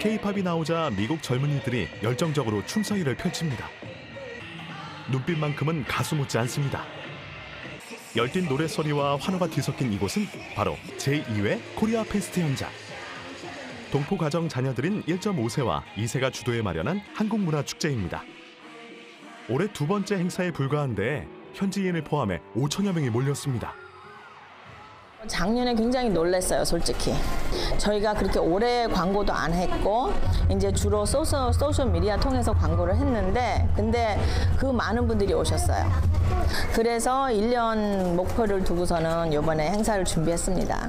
K-팝이 나오자 미국 젊은이들이 열정적으로 춤사위를 펼칩니다. 눈빛만큼은 가수 못지 않습니다. 열띤 노랫소리와 환호가 뒤섞인 이곳은 바로 제2회 코리아 페스트 현장. 동포 가정 자녀들인 1.5세와 2세가 주도해 마련한 한국문화축제입니다. 올해 두 번째 행사에 불과한데 현지인을 포함해 5천여 명이 몰렸습니다. 작년에 굉장히 놀랐어요, 솔직히. 저희가 그렇게 오래 광고도 안 했고 이제 주로 소셜 미디어 통해서 광고를 했는데 근데 그 많은 분들이 오셨어요. 그래서 1년 목표를 두고서는 이번에 행사를 준비했습니다.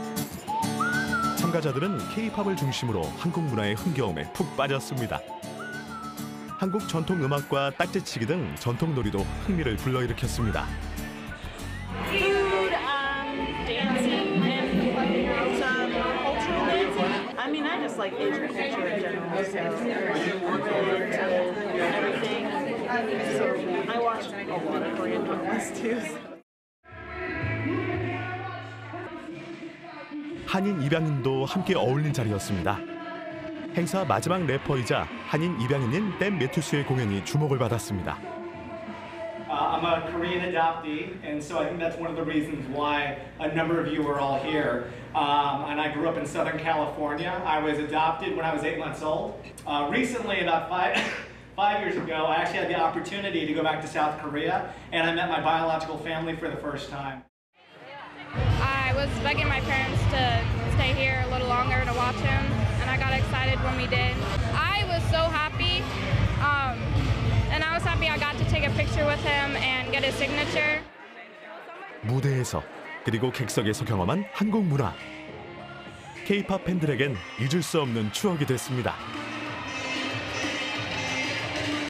참가자들은 K-팝을 중심으로 한국 문화의 흥겨움에 푹 빠졌습니다. 한국 전통 음악과 딱지치기 등 전통 놀이도 흥미를 불러일으켰습니다. I mean, I just like Asian culture in general, so everything. So I watch a lot of Korean dramas too. 한인 입양인도 함께 어울린 자리였습니다. 행사 마지막 래퍼이자 한인 입양인인 댄 매튜스의 공연이 주목을 받았습니다. I'm a Korean adoptee, and so I think that's one of the reasons why a number of you are all here. And I grew up in Southern California. I was adopted when I was 8 months old. Recently, about five years ago, I actually had the opportunity to go back to South Korea, and I met my biological family for the first time. I was begging my parents to stay here a little longer to watch him, and I got excited when we did. I was so happy. And I was happy I got to take a picture with him and get his signature. 무대에서 그리고 객석에서 경험한 한국 문화. K-팝 팬들에겐 잊을 수 없는 추억이 됐습니다.